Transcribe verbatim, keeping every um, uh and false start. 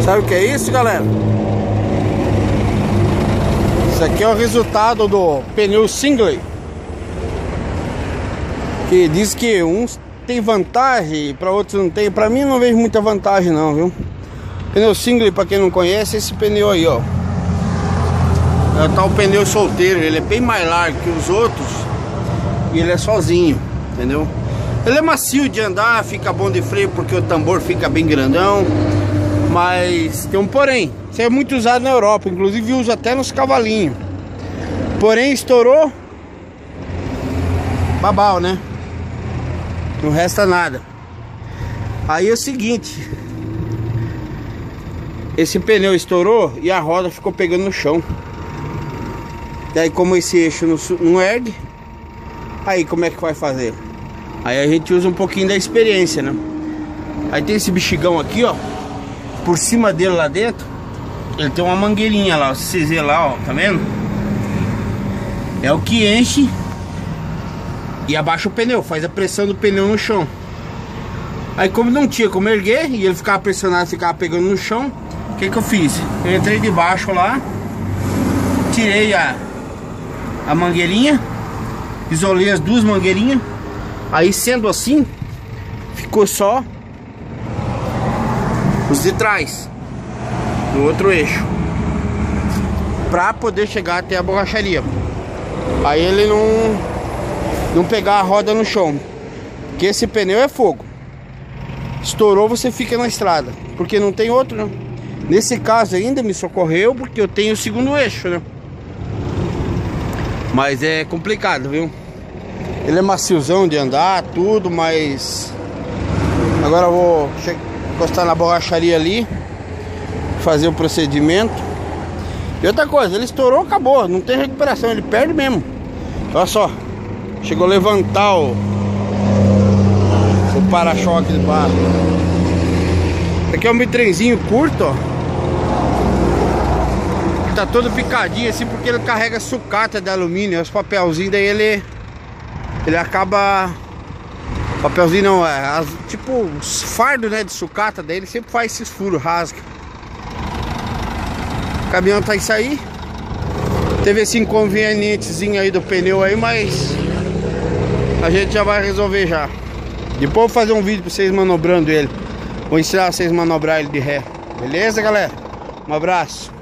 Sabe o que é isso, galera? Isso aqui é o resultado do pneu Singley, que diz que uns tem vantagem para outros não tem. Para mim não vejo muita vantagem não, viu? Pneu Singley, para quem não conhece, esse pneu aí, ó, é o tal pneu solteiro. Ele é bem mais largo que os outros e ele é sozinho, entendeu? Ele é macio de andar, fica bom de freio porque o tambor fica bem grandão. Mas tem um porém, isso é muito usado na Europa, inclusive usa até nos cavalinhos. Porém estourou, babau, né? Não resta nada. Aí é o seguinte, esse pneu estourou e a roda ficou pegando no chão. E aí, como esse eixo não, não ergue, aí como é que vai fazer? Aí a gente usa um pouquinho da experiência, né? Aí tem esse bexigão aqui, ó. Por cima dele lá dentro, ele tem uma mangueirinha lá, se vocês verem lá, ó, tá vendo? É o que enche e abaixa o pneu, faz a pressão do pneu no chão. Aí como não tinha como erguer e ele ficava pressionado, ficava pegando no chão, o que que eu fiz? Eu entrei debaixo lá, tirei a, a mangueirinha, isolei as duas mangueirinhas. Aí sendo assim, ficou só os de trás do outro eixo, pra poder chegar até a borracharia. Aí ele não não pegar a roda no chão, porque esse pneu é fogo. Estourou, você fica na estrada, porque não tem outro, né? Nesse caso ainda me socorreu porque eu tenho o segundo eixo, né? Mas é complicado, viu? Ele é maciozão de andar, tudo, mas agora eu vou encostar na borracharia ali, fazer o procedimento. E outra coisa, ele estourou, acabou, não tem recuperação, ele perde mesmo. Olha só, chegou a levantar o, o para-choque de barro. Aqui é um bitrenzinho curto, ó. Tá todo picadinho assim porque ele carrega sucata de alumínio, os papelzinhos, daí ele ele acaba, papelzinho não, é as, tipo os fardos, né, de sucata dele sempre faz esses furos, rasga. O caminhão tá isso aí. Teve esse inconvenientezinho aí do pneu aí, mas a gente já vai resolver já. Depois eu vou fazer um vídeo pra vocês manobrando ele. Vou ensinar vocês a manobrar ele de ré. Beleza, galera? Um abraço.